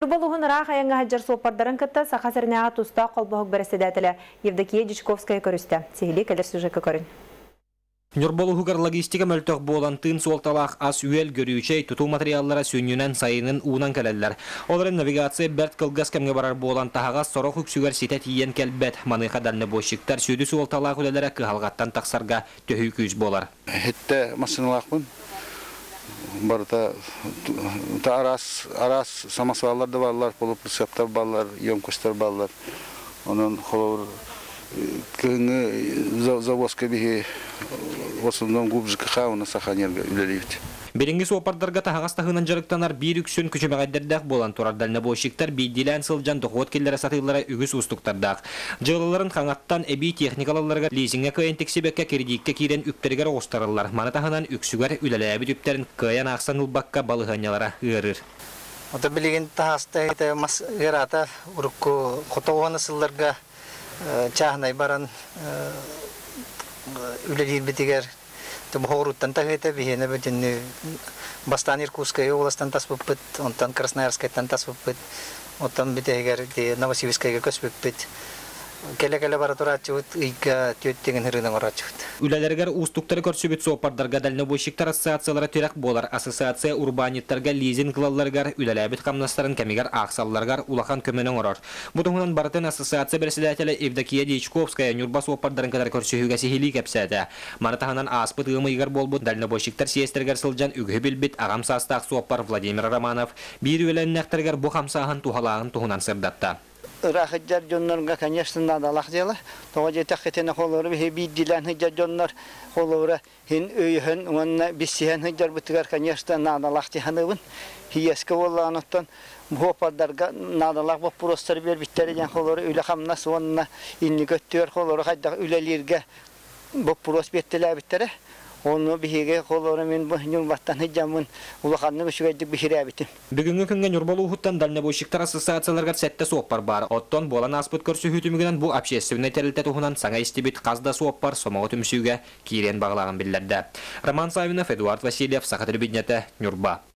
Тубалуғын рақ аяңға хаджар сопардарын кітті сақасырынаға тұста қолбағық бәрістедәтілі Евдокия Дичковская көрісті. Сегілі кәдір сюжетті көрін. Нюрболугар логистика мөлтөк болантын суолталақ ас үйел көрүүчей туту материаллара сүйнүнен сайынын уунан келелер. Оларын навигация бәрт кылгас кемге барар болан тахагас сорох үксүгер сите тиен келбет маныха дальны бошиктар сүйді суолталақ үлелері кыхалғаттан тақсарға төхүй күйіз болар. Хетте масыналақпын. Барда арас самосваллар да баллар, полуприцептар баллар, емкостар баллар. Onun холор кыны завозка биһи в основном губжика хауна саханерга үлелейт. Беринги суопардарга тахагас тахынан жарыктанар бир үксүн күчөмөгөйдердак болан турардална бошиктар бидилен сылжан дохот келлere сатылара үгүс устуктардак. Жылыларын хаңаттан эби техникаларга лизингге кыйын тексибекке кредитке кирен үктергер остарылар. Мана тахынан үксүгөр үлелеби дүптерин кыян аксан улбакка балыганялара ырыр. Ота билеген тахаста эте мас герата урукку котована сылларга чахнай баран үлелир битигер Бхоруттан тагыта бихене битинне бастан Иркутская областан таспыппыт, онтан Красноярскайдан таспыппыт, онтан битегер Новосибирскайга көспүппүт. Келе-келе бара турачут, ийга төттеген хырынан орачут. Үлелергер устуктары көрсөбүт сопардарга дальны бошиктар ассоциациялары төрөк болар. Ассоциация урбаниттарга лизинг кылаларгар үлелебит камнастарын кемигер аксалларгар улахан көмөнөң орор. Бутуңунан бартын ассоциация председателе Евдокия Дичковская Нюрба сопардарын кадар көрсөһүгө сихили кепсәтә. Манатаханан аспыт ымыйгар болбут дальны бошиктар сиестергер сылжан үгө билбит агам састак сопар Владимир Романов бир үленнектергер бу хамсахан тухалагын тухунан сырдатта. Рахаджар жоннорга, конечно, надо лахдела. Тогда тахетена холора бидилен хаджар жоннор холора хин өйхен уанна биссиен хаджар бутгар, конечно, надо лахтиханыбын. Хиеска волланоттан бопардарга надо лах вопростар бербиттерген холора үле хамнас уанна инни көттөр холора хадда үлелерге вопрос беттеле биттере. Onu bihiге холора мен Нюрбаттан хыджамын улаханны көчүгөйдүк бихиребитим. Бүгүнгү күнгө Нюрболуухуттан дальне бошиктар ассоциацияларга сетте соппар бар. Оттон болан аспыт көрсөһүтүмүгүнөн бу общественный терилте тухунан саңа истибит казда соппар сомого түмсүүгө кирен баглаган биллерде. Роман Савинов, Эдуард Васильев, Сахатыр Биднете, Нюрба.